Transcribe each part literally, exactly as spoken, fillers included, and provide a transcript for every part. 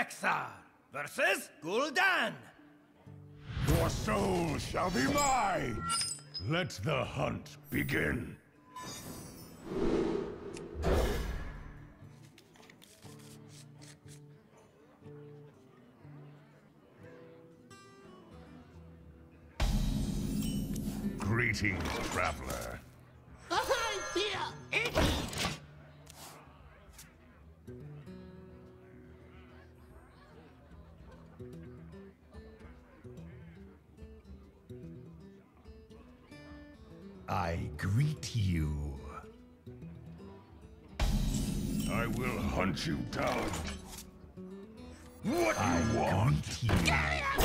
Rexxar versus Gul'dan. Your soul shall be mine! Let the hunt begin. Greetings, traveler. I feel icky! I greet you. I will hunt you down. What I you want? greet you.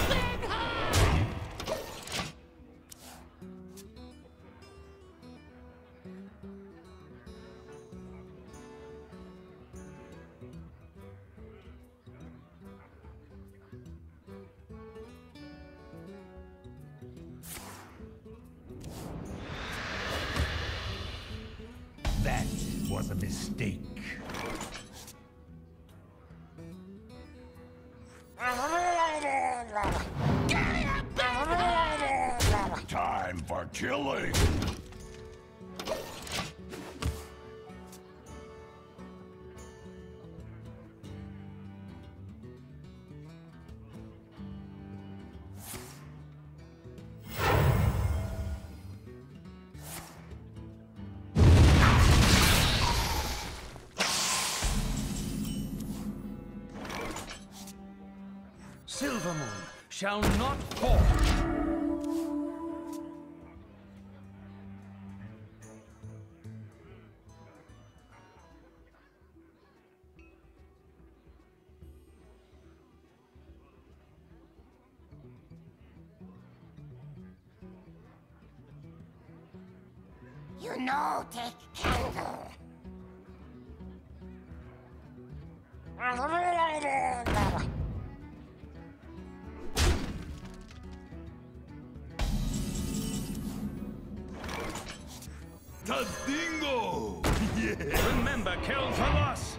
That was a mistake. Time for killing. Silvermoon shall not fall. You know, take candle. Tadingo! Remember, Kel'Thalas!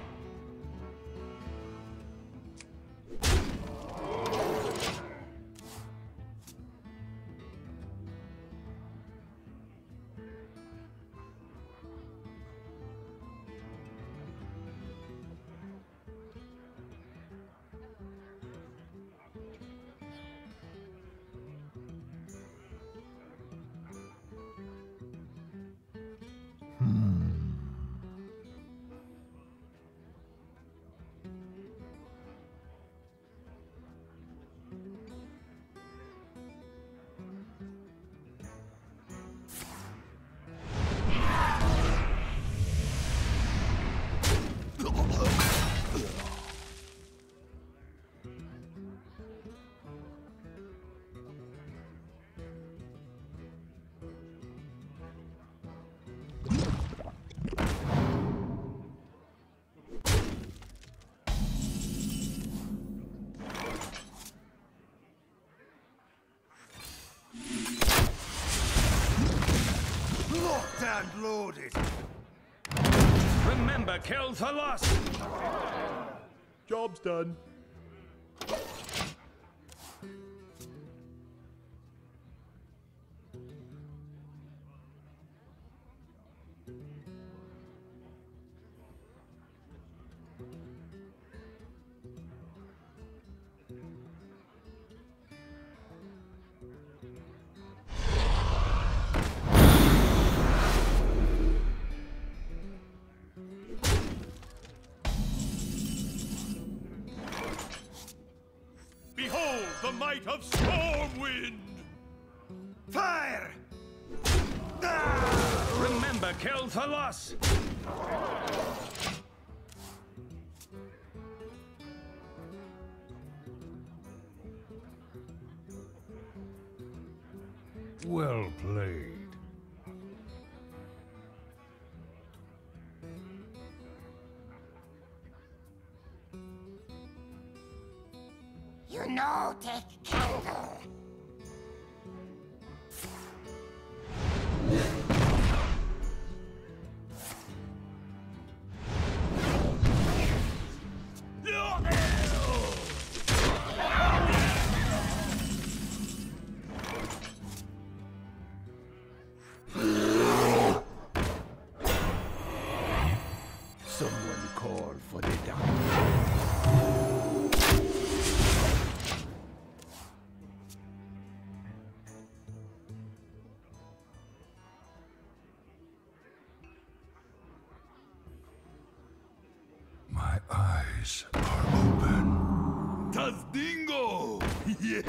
Locked and loaded. Remember, Kel'Thalas! Job's done. Behold the might of Stormwind! Fire! Remember, Kel'Thalas! Well played. You know, take candle. doors are open. Tazdingo! Yes!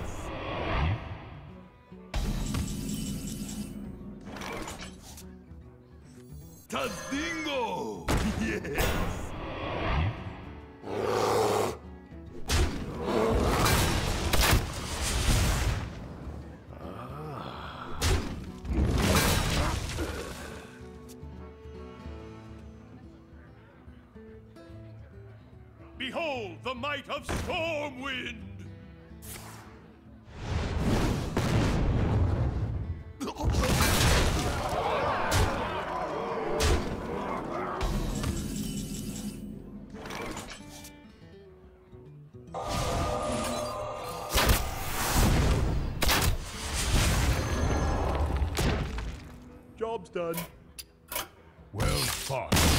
Tazdingo! Yes! Behold the might of Stormwind! Job's done. Well fought.